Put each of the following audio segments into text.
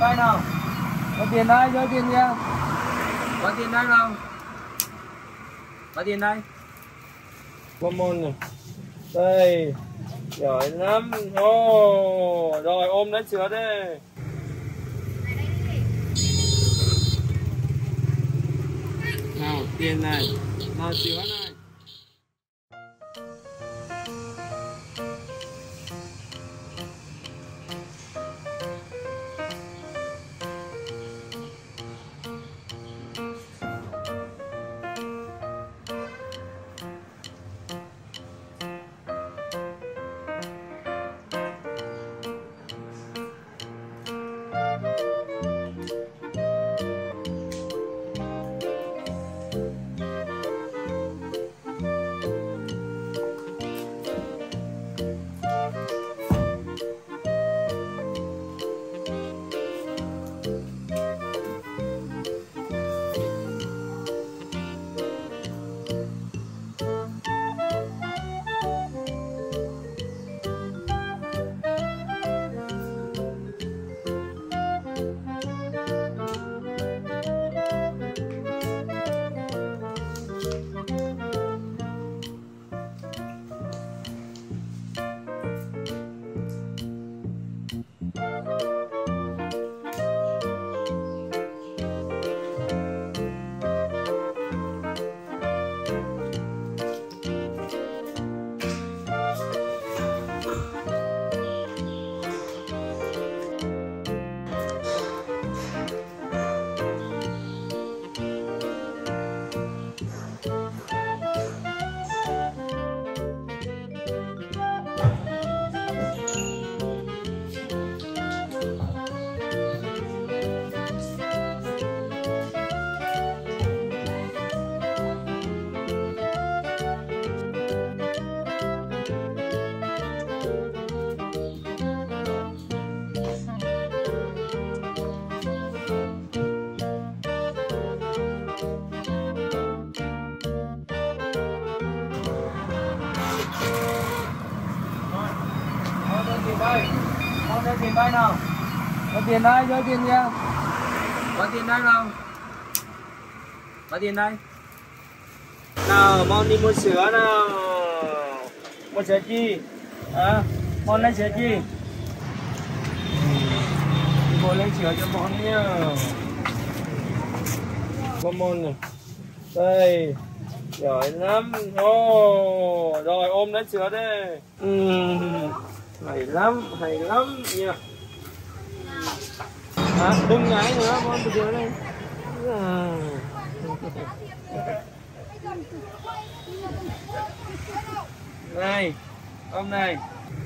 đây nào. Có tiền đây, chơi tiền kìa. Có tiền đây nào. Có tiền đây. Come on này. Đây. Giỏi lắm. Rồi ôm lấy sữa đây. Nào, tiền này. Nào sữa này. Đây, con đưa tiền đây nào. Có tiền đây, chơi tiền kìa. Có tiền đây nào. Có tiền đây. Nào, Mon đi mua sữa nào. Mua sữa chi? Mon lấy sữa chi? Mon lấy sữa cho Mon nhá. Mon này. Đây. Giỏi lắm. Rồi ôm lấy sữa đây. Hay lắm nha. Đừng ngại nữa, Mon bây giờ đây. Này, ôm này.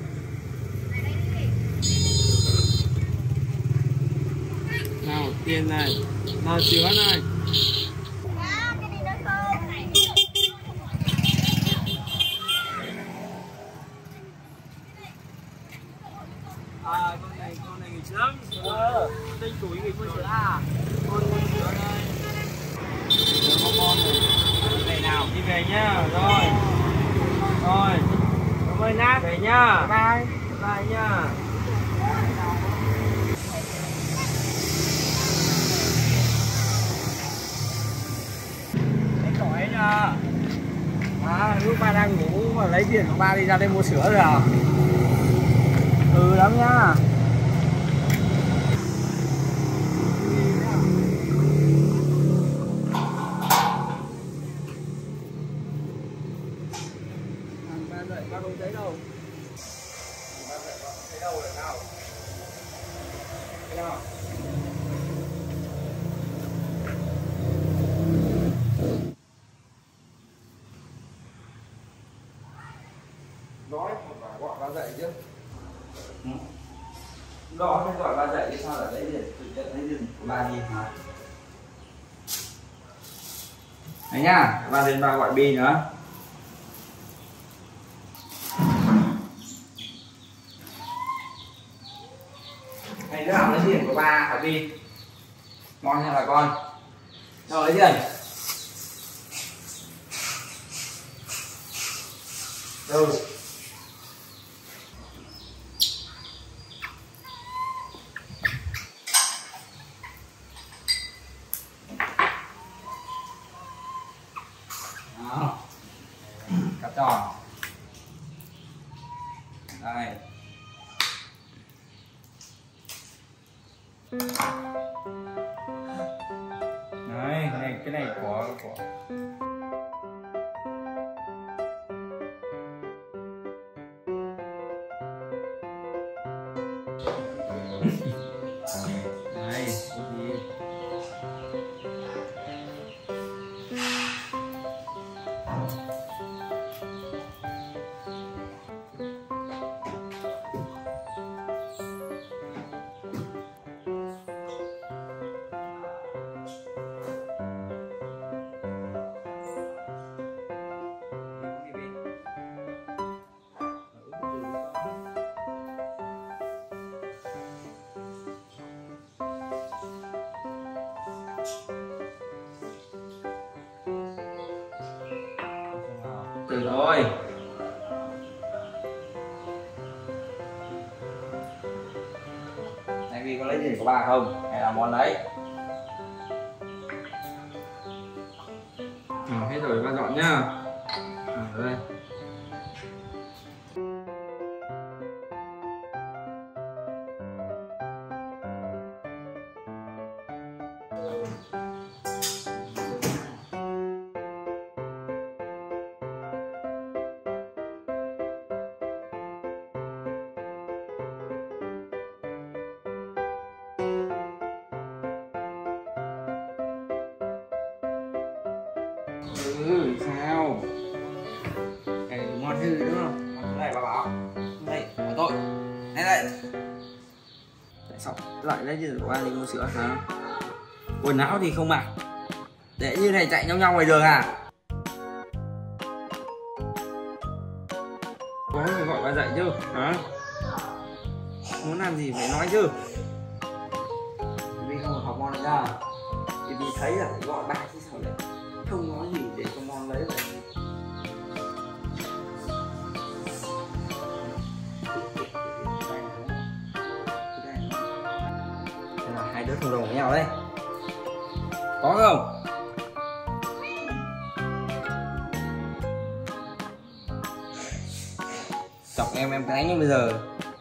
Nào, tiền này. Nào, sữa này. Con này nghịch lắm. Đây tuổi nghịch mua sữa à? Con mua sữa đây. Sữa có con này. Về nào, đi về nhá. Rồi. Cảm ơn nhá. Về nhá. Bye. Bye nhá. Anh khỏi nha. Lúc ba đang ngủ mà lấy tiền của ba đi ra đây mua sữa rồi à? Ừ lắm nhá. Ba không thấy đâu. Ba không thấy đâu rồi sao? Thấy nào? Nói phải gọi ba dậy chứ. Đó phải gọi ba dậy chứ sao lại lấy tiền? Tự nhận lấy tiền của ba đi hả? Đấy nhá, ba lên ba gọi Bi nữa. Này đứa nào lấy tiền của ba hả Bi? Ngon hay là con? Đâu lấy tiền? Đâu? tròn. Đây. Đấy, cái này của đây, từ rồi. Này vì có lấy gì của bà không? Hay là món lấy? Hết rồi bà dọn nhá. Đây. Sao? Cái ngon hư đúng không? Đây bà bảo. Đây, bảo tôi. Đây. Tại sao lại lấy gì qua đi mua sữa hả? Quần áo thì không mặc. Để như này chạy nhau ngoài đường à? Có phải gọi bà dậy chứ? Hả? Muốn làm gì phải nói chứ? Vì không học ngon ra. Vì thấy là phải gọi ba chứ sao lại không nói gì để cho ngon lấy vậy. Đây là hai đứa không đồng với nhau đấy. Có không? Chọc em đánh như bây giờ.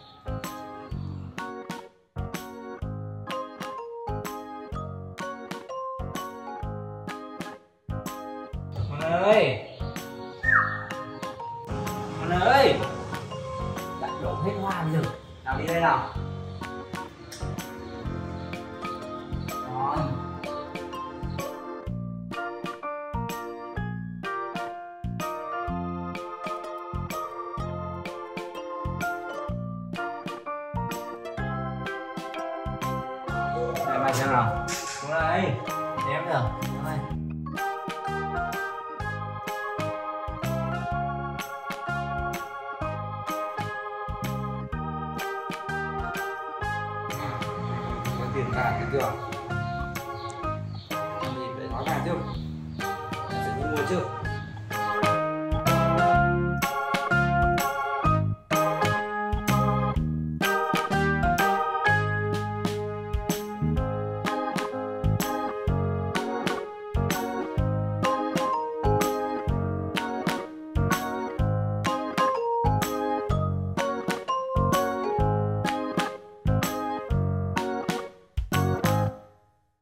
Ơi, con ơi, đã đổ hết hoa bây giờ. Nào đi đây nào. Rồi. Đây mày xem nào. Xuống đây, đếm rồi. Đây. Tiền cả thấy chưa? Em nhìn phải nói ra chứ. Em sẽ đi mua chứ.